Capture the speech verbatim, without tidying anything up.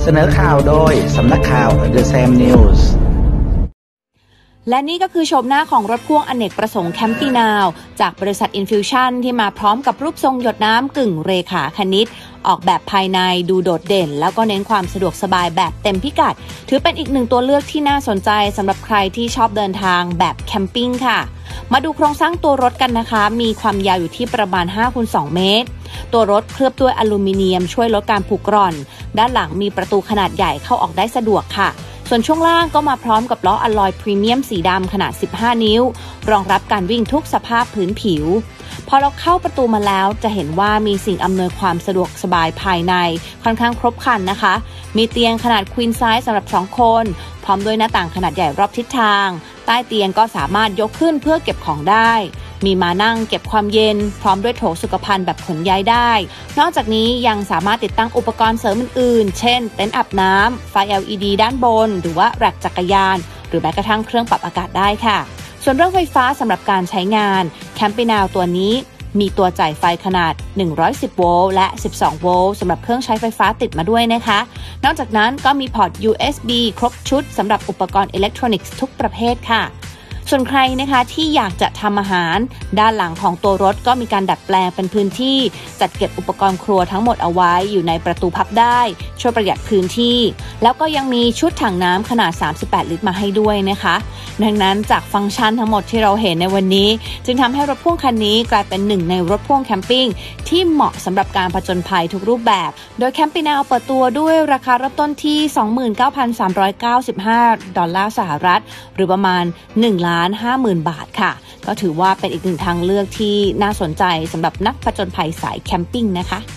เสนอข่าวโดยสำนักข่าว The Sam News และนี่ก็คือโฉมหน้าของรถพ่วงอเนกประสงค์แคมปีนาวจากบริษัท Infusion ที่มาพร้อมกับรูปทรงหยดน้ำกึ่งเรขาคณิตออกแบบภายในดูโดดเด่นแล้วก็เน้นความสะดวกสบายแบบเต็มพิกัดถือเป็นอีกหนึ่งตัวเลือกที่น่าสนใจสำหรับใครที่ชอบเดินทางแบบแคมปิ้งค่ะมาดูโครงสร้างตัวรถกันนะคะมีความยาวอยู่ที่ประมาณ ห้าคูณสอง เมตรตัวรถเคลือบด้วยอลูมิเนียมช่วยลดการผุกร่อนด้านหลังมีประตูขนาดใหญ่เข้าออกได้สะดวกค่ะส่วนช่วงล่างก็มาพร้อมกับล้ออะลอยพรีเมียมสีดำขนาดสิบห้านิ้วรองรับการวิ่งทุกสภาพพื้นผิวพอเราเข้าประตูมาแล้วจะเห็นว่ามีสิ่งอำนวยความสะดวกสบายภายในค่อนข้างครบครันนะคะมีเตียงขนาดควีนไซส์สำหรับสองคนพร้อมด้วยหน้าต่างขนาดใหญ่รอบทิศทางใต้เตียงก็สามารถยกขึ้นเพื่อเก็บของได้มีมานั่งเก็บความเย็นพร้อมด้วยโถสุขภัณฑ์แบบขนย้ายได้นอกจากนี้ยังสามารถติดตั้งอุปกรณ์เสริมอื่นๆเช่นเต็นท์อาบน้ำไฟ แอล อี ดี ด้านบนหรือว่าแร็คจักรยานหรือแม้กระทั่งเครื่องปรับอากาศได้ค่ะส่วนเรื่องไฟฟ้าสำหรับการใช้งานแคมปีนาวตัวนี้มีตัวจ่ายไฟขนาดหนึ่งร้อยสิบโวลต์และสิบสองโวลต์สำหรับเครื่องใช้ไฟฟ้าติดมาด้วยนะคะนอกจากนั้นก็มีพอร์ต ยู เอส บี ครบชุดสำหรับอุปกรณ์อิเล็กทรอนิกส์ทุกประเภทค่ะส่วนใครนะคะที่อยากจะทำอาหารด้านหลังของตัวรถก็มีการดัดแปลงเป็นพื้นที่จัดเก็บอุปกรณ์ครัวทั้งหมดเอาไว้อยู่ในประตูพับได้ช่วยประหยัดพื้นที่แล้วก็ยังมีชุดถังน้ำขนาดสามสิบแปดลิตรมาให้ด้วยนะคะดังนั้นจากฟังก์ชันทั้งหมดที่เราเห็นในวันนี้จึงทำให้รถพ่วงคันนี้กลายเป็นหนึ่งในรถพ่วงแคมปิ้งที่เหมาะสำหรับการผจญภัยทุกรูปแบบโดยแคมปีนาวเปิดตัวด้วยราคาเริ่มต้นที่ สองหมื่นเก้าพันสามร้อยเก้าสิบห้า ดอลลาร์สหรัฐหรือประมาณหนึ่งล้านห้าหมื่นบาทค่ะก็ถือว่าเป็นอีกหนึ่งทางเลือกที่น่าสนใจสำหรับนักผจญภัยสายแคมปิ้งนะคะ